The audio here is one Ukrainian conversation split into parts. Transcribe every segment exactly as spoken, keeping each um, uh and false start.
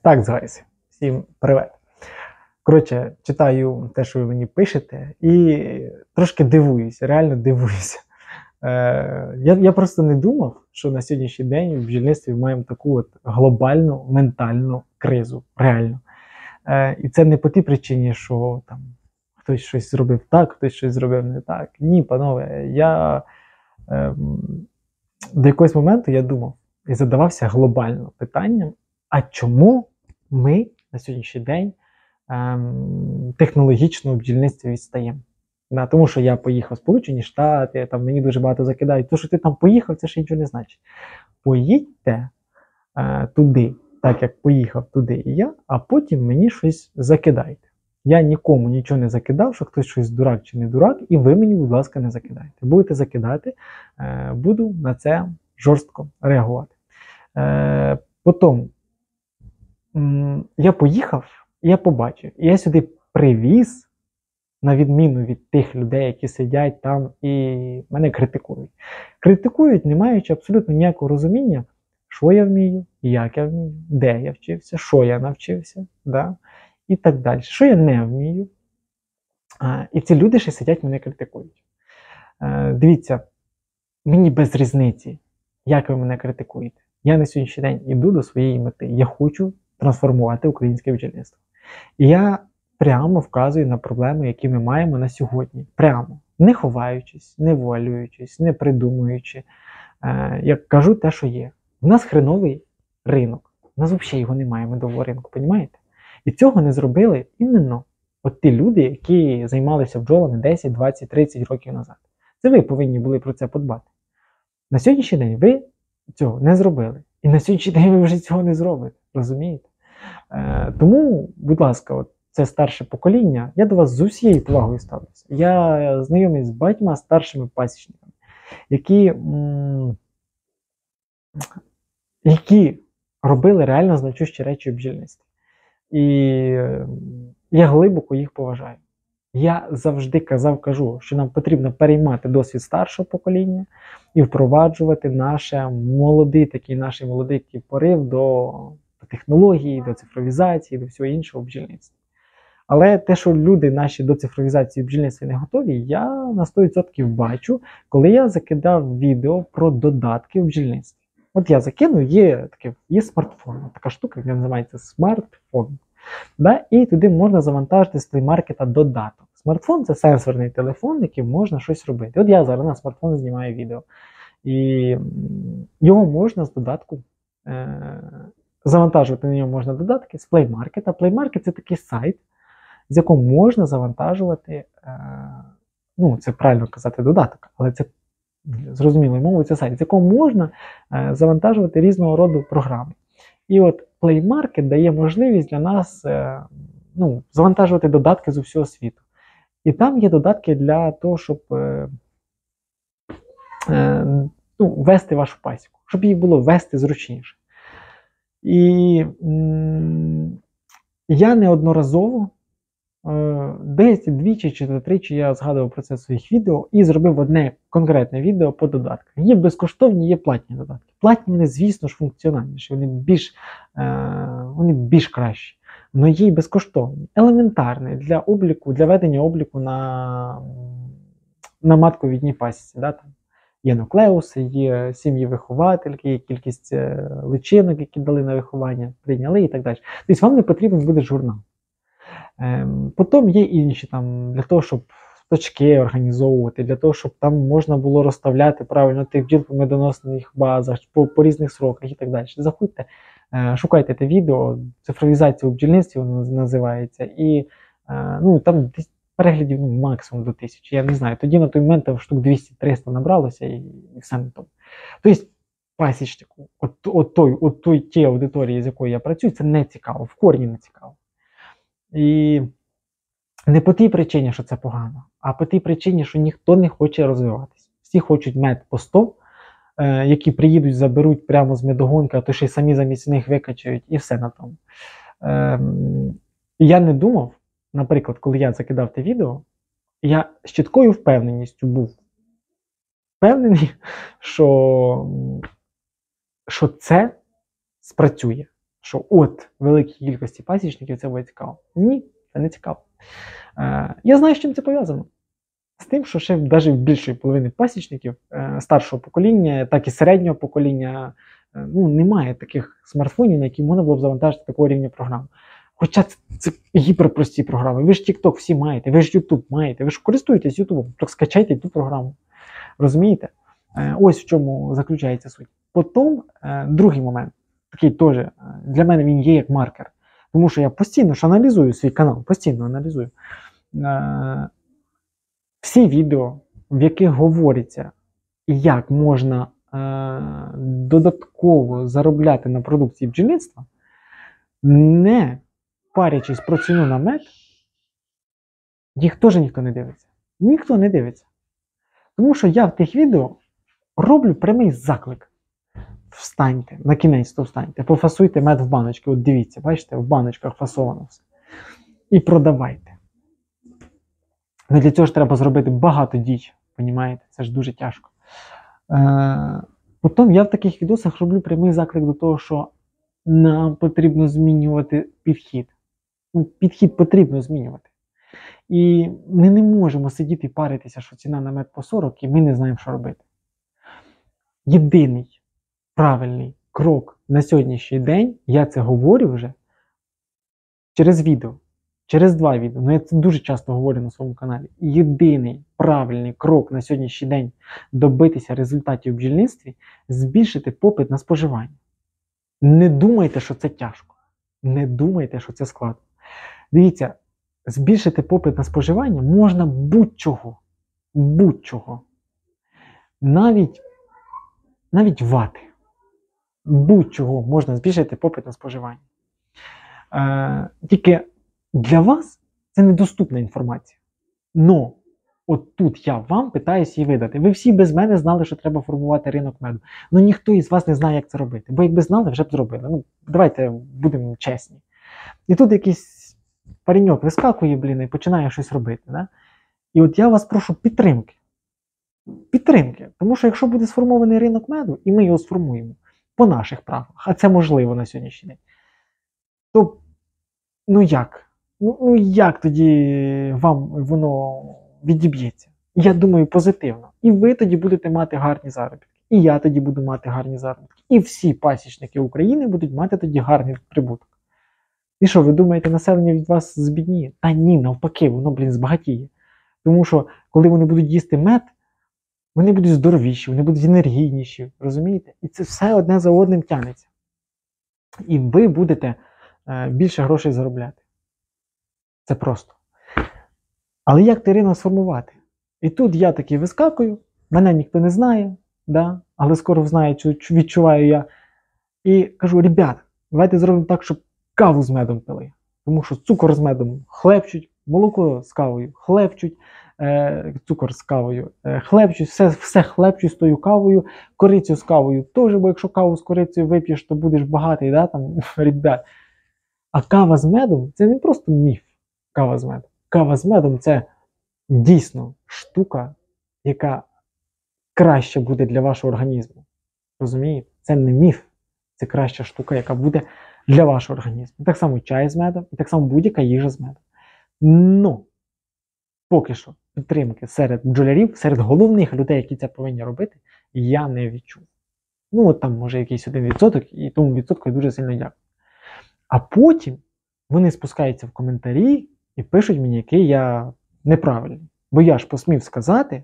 Так, згайся. Всім привет. Коротше, читаю те, що ви мені пишете, і трошки дивуюся, реально дивуюся. Е, я, я просто не думав, що на сьогоднішній день в бджільництві маємо таку от глобальну ментальну кризу, реально. Е, і це не по тій причині, що там хтось щось зробив так, хтось щось зробив не так. Ні, панове, я е, до якогось моменту я думав і задавався глобально питанням, а чому ми на сьогоднішній день ем, технологічно в бджільництві відстаємо? Да, тому що я поїхав в Сполучені Штати, там мені дуже багато закидають. То, що ти там поїхав, це ще нічого не значить. Поїдьте е, туди, так як поїхав туди і я, а потім мені щось закидайте. Я нікому нічого не закидав, що хтось щось дурак чи не дурак, і ви мені, будь ласка, не закидайте. Будете закидати, е, буду на це жорстко реагувати. Е, потім, м, я поїхав, і я побачив, і я сюди привіз, на відміну від тих людей, які сидять там і мене критикують. Критикують, не маючи абсолютно ніякого розуміння, що я вмію, як я вмію, де я вчився, що я навчився, да? І так далі. Що я не вмію. А, і ці люди ще сидять, мене критикують. А, дивіться, мені без різниці, як ви мене критикуєте. Я на сьогоднішній день йду до своєї мети. Я хочу трансформувати українське бджільництво. І я прямо вказую на проблеми, які ми маємо на сьогодні. Прямо. Не ховаючись, не вуалюючись, не придумуючи. Е, я кажу те, що є. У нас хреновий ринок. У нас взагалі його немає, медового ринку, розумієте? І цього не зробили іменно от ті люди, які займалися бджолами десять, двадцять, тридцять років назад. Це ви повинні були про це подбати. На сьогоднішній день ви цього не зробили. І на сьогоднішній день ви вже цього не зробите. Розумієте? Е, тому, будь ласка, от це старше покоління, я до вас з усією повагою ставлюся. Я знайомий з багатьма старшими пасічниками, які, м які робили реально значущі речі у бджільництві. І я глибоко їх поважаю. Я завжди казав, кажу, що нам потрібно переймати досвід старшого покоління і впроваджувати наше молодий, такий наш молодий порив до, до технології, до цифровізації, до всього іншого в бджільництві. Але те, що люди наші до цифровізації в бджільництві не готові, я на сто відсотків бачу, коли я закидав відео про додатки в бджільництві. От я закину, є, таке, є смартфон, така штука, яка називається смартфон. Да? І туди можна завантажити з Play Market додаток. Смартфон – це сенсорний телефон, яким можна щось робити. От я зараз на смартфон знімаю відео. І його можна з додатку е завантажувати, на нього можна додатки з Play Market. А Play Market – це такий сайт, з якого можна завантажувати, е ну це правильно казати додаток, але це зрозумілою мовою, це сайт, з якого можна е завантажувати різного роду програми. І от Play Market дає можливість для нас е, ну, завантажувати додатки з усього світу. І там є додатки для того, щоб е, е, ну, вести вашу пасіку, щоб її було вести зручніше. І м я неодноразово, е, десь двічі чи тричі я згадував про це в своїх відео і зробив одне конкретне відео по додатках. Є безкоштовні, є платні додатки. Платні вони, звісно ж, функціональніші, вони більш, е, вони більш кращі. Але є й безкоштовні, елементарні для обліку, для ведення обліку на, на матковідній пасіці. Да? Там є нуклеуси, є сім'ї виховательки, є кількість е, личинок, які дали на виховання, прийняли і так далі. Тобто вам не потрібен буде журнал. Е, потім є інші там, для того, щоб точки організовувати, для того, щоб там можна було розставляти правильно тих бджіл по медоносних базах, по, по різних сроках і так далі. Заходьте, е, шукайте те відео, цифровізація у бджільництві воно називається, і е, ну, там переглядів ну, максимум до тисячі, я не знаю. Тоді на той момент штук двісті-триста набралося і, і все на тому. Тобто пасічнику, от, от, той, от той ті аудиторії, з якою я працюю, це не цікаво, в корні не цікаво. І не по тій причині, що це погано, а по тій причині, що ніхто не хоче розвиватися. Всі хочуть мед по сто, е, які приїдуть, заберуть прямо з медогонки, а то ще й самі замість них викачають, і все на тому. Е, я не думав, наприклад, коли я закидав те відео, я з чіткою впевненістю був впевнений, що, що це спрацює. що от великій кількості пасічників це буде цікаво. Ні, це не цікаво. Е, я знаю, з чим це пов'язано. З тим, що ще навіть в більшої половини пасічників е, старшого покоління, так і середнього покоління, е, ну, немає таких смартфонів, на які можна було б завантажити такого рівня програм. Хоча це, це гіперпрості програми. Ви ж TikTok всі маєте, ви ж YouTube маєте, ви ж користуєтесь YouTube, так скачайте ту програму. Розумієте? Е, ось в чому заключається суть. Потім, е, другий момент, такий теж, е, для мене він є як маркер. Тому що я постійно ж аналізую свій канал, постійно аналізую. Е, всі відео, в яких говориться, як можна е, додатково заробляти на продукції бджільництва, не парячись про ціну на мед, їх теж ніхто не дивиться. Ніхто не дивиться. Тому що я в тих відео роблю прямий заклик. Встаньте, на кінець то встаньте, пофасуйте мед в баночки. От дивіться, бачите, в баночках фасовано все. І продавайте. Ну, для цього ж треба зробити багато дій, розумієте? Це ж дуже тяжко. Е, Потім я в таких відосах роблю прямий заклик до того, що нам потрібно змінювати підхід. Ну, підхід потрібно змінювати. І ми не можемо сидіти і паритися, що ціна на мед по сорок, і ми не знаємо, що робити. Єдиний правильний крок на сьогоднішній день, я це говорю вже через відео, через два відео, ну я це дуже часто говорю на своєму каналі. Єдиний правильний крок на сьогоднішній день добитися результатів в бджільництві – збільшити попит на споживання. Не думайте, що це тяжко. Не думайте, що це складно. Дивіться, збільшити попит на споживання можна будь-чого. Будь-чого. Навіть, навіть вати. Будь-чого можна збільшити попит на споживання. Е, тільки для вас це недоступна інформація. Но от тут я вам питаюся її видати. Ви всі без мене знали, що треба формувати ринок меду. Ну ніхто із вас не знає, як це робити. Бо якби знали, вже б зробили. Ну, давайте будемо чесні. І тут якийсь пареньок вискакує, блін, і починає щось робити. Да? І от я вас прошу підтримки. Підтримки. Тому що якщо буде сформований ринок меду, і ми його сформуємо по наших правилах, а це можливо на сьогоднішній день, то ну як? Ну, ну як тоді вам воно відіб'ється? Я думаю, позитивно. І ви тоді будете мати гарні заробітки. І я тоді буду мати гарні заробітки. І всі пасічники України будуть мати тоді гарний прибуток. І що, ви думаєте, населення від вас збідніє? Та ні, навпаки, воно, блін, збагатіє. Тому що, коли вони будуть їсти мед, вони будуть здоровіші, вони будуть енергійніші, розумієте? І це все одне за одним тягнеться. І ви будете е, більше грошей заробляти. Це просто. Але як той ринок сформувати? І тут я таки вискакую, мене ніхто не знає, да? Але скоро знає, відчуваю я. І кажу, ребят, давайте зробимо так, щоб каву з медом пили. Тому що цукор з медом хлебчуть, молоко з кавою хлебчуть, е, цукор з кавою е, хлебчуть, все, все хлебчуть з тою кавою, корицю з кавою теж, бо якщо каву з корицею вип'єш, то будеш багатий, да, там, ребят. А кава з медом – це не просто міф, кава з медом. Кава з медом – це дійсно штука, яка краще буде для вашого організму. Розумієте? Це не міф, це краща штука, яка буде для вашого організму. Так само чай з медом, і так само будь-яка їжа з медом. Ну, поки що підтримки серед бджолярів, серед головних людей, які це повинні робити, я не відчув. Ну, от там може якийсь один відсоток, і тому відсотку я дуже сильно дякую. А потім вони спускаються в коментарі і пишуть мені, який я неправильний. Бо я ж посмів сказати,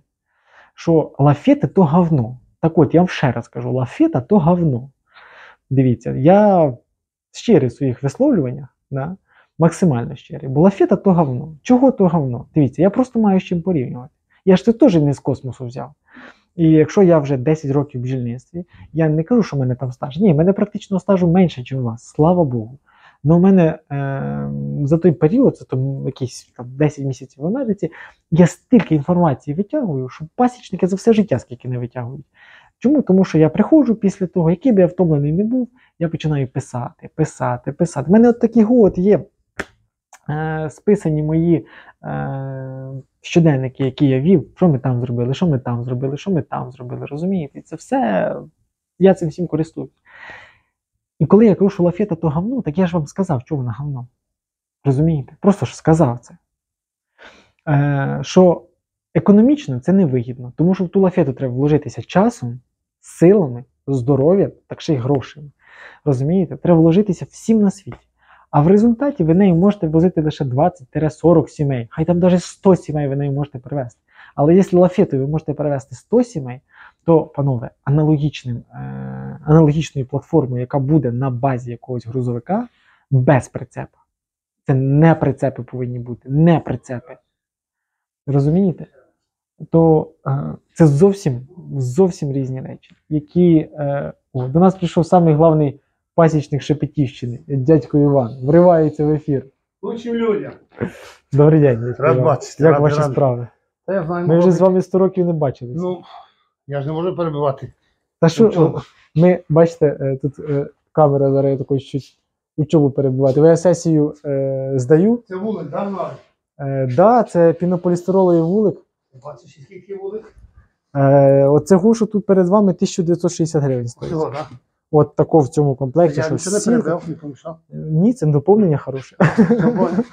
що лафета то говно. Так от, я вам ще раз кажу, лафета то говно. Дивіться, я щирий в своїх висловлюваннях, да, максимально щирий, бо лафета то говно. Чого то говно? Дивіться, я просто маю з чим порівнювати. Я ж це теж не з космосу взяв. І якщо я вже десять років в бджільництві, я не кажу, що в мене там стаж. Ні, в мене практично стажу менше, ніж у вас, слава Богу. Але у мене е, за той період, це там якісь там, десять місяців в Америці, я стільки інформації витягую, що пасічники за все життя скільки не витягують. Чому? Тому що я приходжу після того, який би я втомлений не був, я починаю писати, писати, писати. У мене от такі от є е, списані мої е, щоденники, які я вів, що ми там зробили, що ми там зробили, що ми там зробили, розумієте? І це все, я цим всім користуюсь. І коли я кажу, що лафета то говно, так я ж вам сказав, що вона говно. Розумієте? Просто ж сказав це. Е, що економічно це невигідно, тому що в ту лафету треба вложитися часом, силами, здоров'ям, так ще й грошима. Розумієте? Треба вложитися всім на світі. А в результаті ви нею можете возити лише двадцять сорок сімей. Хай там навіть сто сімей ви нею можете привезти. Але якщо лафетою ви можете перевезти сто сімей, то, панове, аналогічним, е, аналогічною платформою, яка буде на базі якогось грузовика, без прицепа. Це не прицепи повинні бути, не прицепи. Розумієте? То е, це зовсім, зовсім різні речі, які... Е, о, до нас прийшов самий головний пасічник Шепетівщини, дядько Іван, вривається в ефір. Лучшим людям. Добрий день, дядько Рад Іван. бачити, Як рад, ваші рад. справи? Та я знаю, Ми вже може з вами сто років не бачилися. Ну, я ж не можу перебивати. Та що, учобу. ми, бачите, е, тут е, камера зараз я такою чуть учобу перебивати. Я сесію е, здаю. Це вулик, да, Марк? Е, да, це пінополістироловий вулик. Бачиш, скільки вулик? Е, оце гушу тут перед вами тисяча дев'ятсот шістдесят гривень стоїть. Всього, так? От тако в цьому комплекті. Я що нічого не сітка. перебив, не помішав. Ні, це доповнення хороше. Нормально.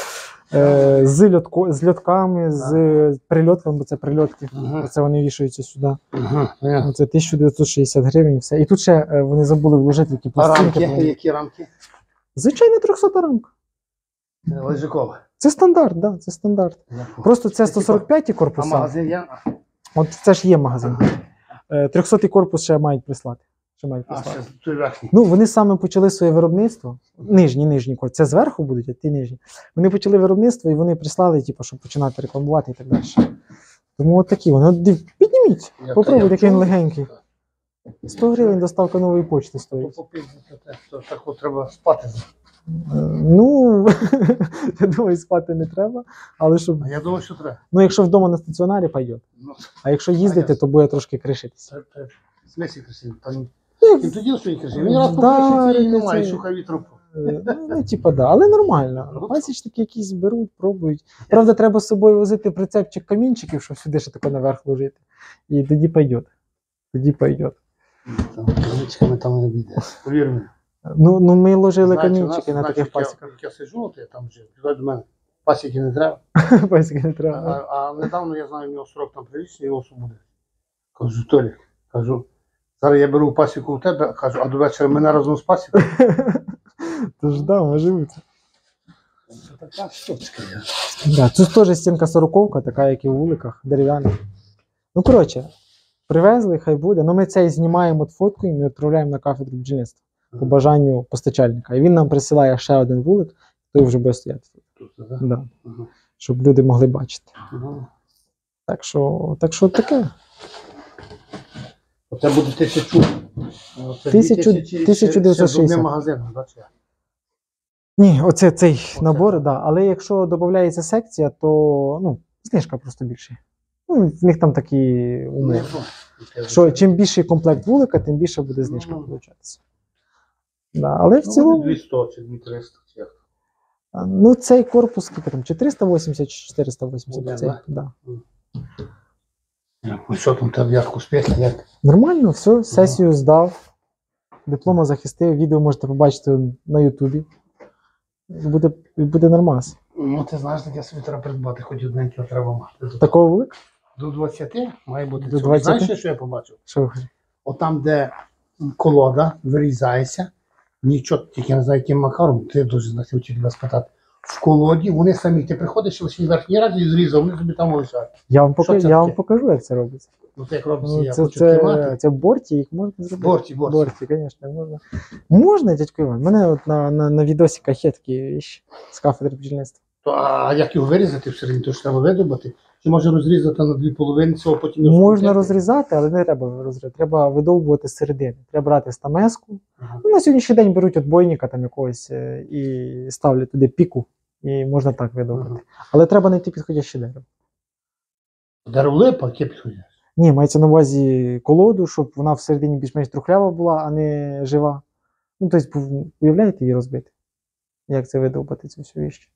Е, з, льотко, з льотками, з прильотками, бо це прильотки. Ага. Це вони вішаються сюди. Ага, понятно. Це тисяча дев'ятсот шістдесят гривень і все. І тут ще е, вони забули вложити такі А пластинки. рамки? Вони- Які рамки? Звичайно, трьохсота рамка. Лежикова. Це стандарт, да, це стандарт. Просто це сто сорок п'ять А корпуса. магазин є? От це ж є магазин. Е, трьохсотий корпус ще мають прислати. Ще мають А, прислати. ще той верхній. Ну, вони саме почали своє виробництво. Нижні, нижні корпус. Це зверху будуть, а ті нижні. Вони почали виробництво і вони прислали, типу, щоб починати рекламувати і так далі. Тому от такі вони. От див- Підніміть, Я- попробуйте, я який він чув. легенький. сто гривень доставка нової почти стоїть. Так от треба спати. Е, Ну, я думаю, спати не треба, але щоб. А я думаю, що треба. Ну, якщо вдома на стаціонарі, пойде. Ну, А якщо їздити, то буде трошки кришитися. це- це в смислі красиво. Там Ну, і тоді свої красиві. Він раз Да, покришиться і це- немає, шукає вітру. Е, Ну, ну, типа, да, але нормально. Пасічники якісь беруть, пробують. Правда, треба з собою возити прицепчик камінчиків, щоб сюди ще тако наверх ложити. І тоді пойде. Тоді пойде. Там камінчиками там не обійде. Повір мені. Ну, ну ми ложили Знаєте, у нас, камінчики на значить, таких я- пасіках. Як я сиджу, то я там вже підуть до мене. Пасіки не треба. Пасіки не А, треба. а недавно я знаю, у нього срок там прилічний, його освободив. Кажу, Толік, кажу, зараз я беру пасіку у тебе, кажу, а до вечора мене разом з пасікою. Тож да, може бути. Це така штучка. Да, тут теж стінка сороковка, така, як і в вуликах, дерев'яна. Ну, коротше, привезли, хай буде. Ну, ми цей знімаємо, от фоткуємо і відправляємо на кафедру бджільництва по бажанню постачальника. І він нам присилає ще один вулик, той вже буде стояти. Тут, да? Да. Ага. Щоб люди могли бачити. Ага. Так що, так що таке. Оце буде тисячу. Оце Тисячу- дві тисячі тисяча дев'ятсот ще з одним шістдесят. магазином, бачиш? Ні, оце цей Оце. набор, да. Але якщо додається секція, то ну, знижка просто більше. Ну, в них там такі Ну, умови. я знаю. Що чим більший комплект вулика, тим більше буде знижка Ну, получатися. Да, але в Ну, цілому, двісті чи дві триста, чи як. а, ну цей корпус, скільки там, чи триста вісімдесят, чи чотириста вісімдесят. Один, Цей, да? да. Ну, що там тебе, як успіхи, як? Нормально, все, сесію здав, диплома захистив, відео можете побачити на Ютубі. Буде, буде нормас. Ну, ти знаєш, так я собі треба придбати, хоч одненького треба мати. Такого вулика? До двадцяти має бути. До цього. двадцяти? Знаєш, що я побачив? Що ви хочете? Отам, де колода вирізається, нічого, тільки я не знаю, яким макаром, ти дуже захотів тебе спитати. В колоді вони самі, ти приходиш лише верхній раз і зрізав, вони тобі там лишають. Я вам, Що покажу, це я вам таке? покажу, як це робиться. Ну, це як робиться, Ну, я це, хочу це, тримати. це борті, їх можна зробити. Борті, борті. Борті, звісно, можна. Можна, дядько Іван. У мене от на, на, на відосиках є такі віщі з кафедри бджільництва. То, а як його вирізати всередині, то ж треба видобати? Чи може розрізати на дві половини цього, потім його Можна скрутити? розрізати, але не треба розрізати. Треба видовбувати з середини. Треба брати стамеску. Ага. Ну, на сьогоднішній день беруть отбойника там якогось е, і ставлять туди піку. І можна так видовбати. Ага. Але треба знайти підходяще дерево. Дерево липа, яке підходить? Ні, мається на увазі колоду, щоб вона всередині більш-менш трухлява була, а не жива. Ну, тобто, уявляєте її розбити? Як це видовбати цю всю віщ?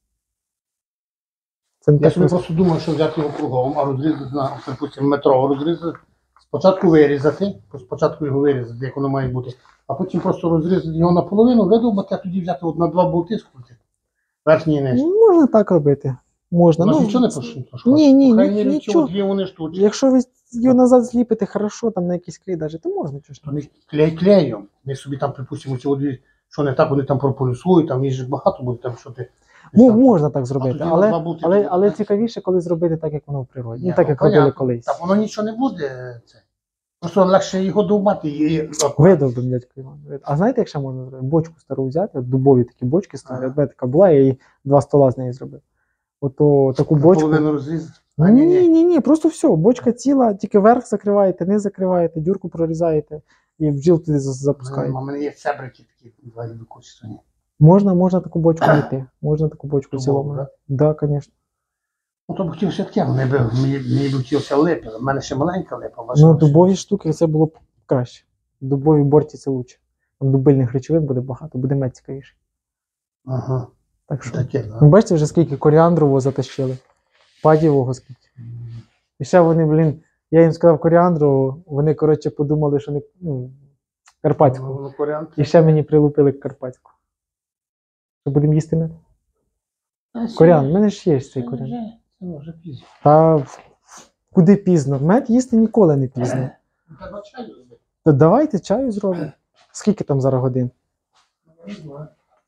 Це не Я так собі просто. просто думав, що взяти його кругом, а розрізати на, припустимо, метро розрізати з Спочатку вирізати, спочатку його вирізати, як воно має бути, а потім просто розрізати його наполовину, видовбати, а тоді взяти от на два болти скрутити. Верхній і нижній. Ну, можна так робити. Можна. У нас Ну, нічого не пошкодить? ні, ні, По ні, крайній мірі, нічого. ці дві вони штучки. Якщо ви його назад зліпите хорошо, там на якийсь клей даже, то можна чого ж. Вони клей клеєм. Ми собі там, припустимо, ці дві, що не так, вони там прополюсують, там їх же багато буде, там що ти. Ну, можна так зробити, тоді але, на два болти але, буде, але так? цікавіше, коли зробити так, як воно в природі. Ні, Ну, так, ну, як робили понятно. колись. Так воно нічого не буде. Це. Просто легше його довбати і. Видовбим, дядько Іван. вид- А знаєте, як ще можна зробити? Бочку стару взяти, от дубові такі бочки старі, Ага. от мене така була, я її два стола з неї зробив. Ото таку бочку. Половину розрізати. А, Ні, ні, ні, ні. ні, ні, просто все, бочка ціла, тільки верх закриваєте, низ закриваєте, дюрку прорізаєте і бджіл туди за- запускаєте. У мене є цебрики такі, два використані. Можна, можна таку бочку знайти. Можна таку бочку Дубову, цілому. да? Да, звісно. Ну, то б хотілося таке, мені б, мені, мені б хотілося липи. У мене ще маленька липа. ваша Ну, лише. дубові штуки це було б краще. Дубові борті це лучше. Там дубильних речовин буде багато, буде мед цікавіше. Ага, Так що. таке, да. Ви бачите вже скільки коріандрового затащили, падівого скільки. І ще вони, блін, я їм сказав коріандрового, вони, коротше, подумали, що не ну, карпатську. Ну, варіант. І ще мені прилупили карпатську. Що будемо їсти мед? А, ще- Коріан, в мене ж є ще цей коріан. вже- Це вже пізно. Та в- куди пізно? Мед їсти ніколи не пізно. Треба чаю зробити. То давайте чаю зробимо. Скільки там зараз годин? Не знаю.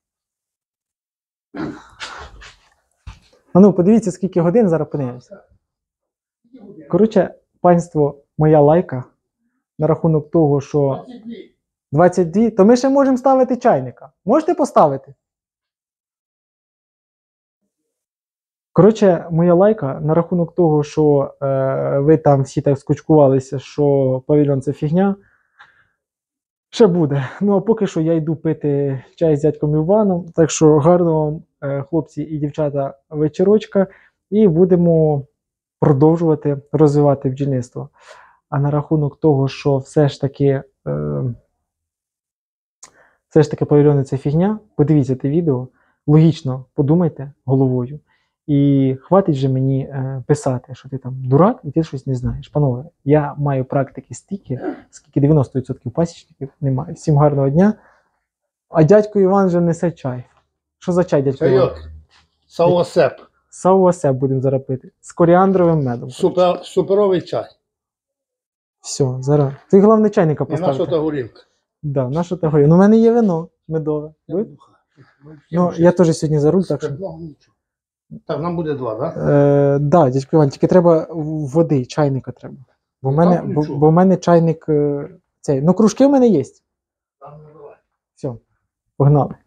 А ну, подивіться, скільки годин, зараз подивимося. Коротше, панство, моя лайка на рахунок того, що двадцять дві. двадцять два, то ми ще можемо ставити чайника. Можете поставити? Коротше, моя лайка на рахунок того, що е, ви там всі так скучкувалися, що павільйон це фігня. Ще буде. Ну а поки що я йду пити чай з дядьком Іваном. Так що гарного вам, е, хлопці і дівчата, вечірочка. І будемо продовжувати розвивати бджільництво. А на рахунок того, що все ж таки, е, все ж таки павільйони це фігня, подивіться те відео, логічно подумайте головою. І хватить же мені е, писати, що ти там дурак і ти щось не знаєш. Панове, я маю практики стільки, скільки дев'яносто відсотків пасічників немає. Всім гарного дня. А дядько Іван вже несе чай. Що за чай, дядько Іван? Чайок. Сауасеп. Сауасе будемо зараз пити. З коріандровим медом. Супер, суперовий чай. Все, зараз. Ти головне чайника І наша поставити. та горілка. Да, наша та горі. Ну, в мене є вино медове. Ви? Ну, я теж сьогодні за руль, так що. Так, нам буде два, так? Е, да, дядько Іван, тільки треба води, чайника треба. Бо в мене, Так, бо, нічого. бо в мене чайник е, цей. Ну, кружки в мене є. Да? Все, погнали.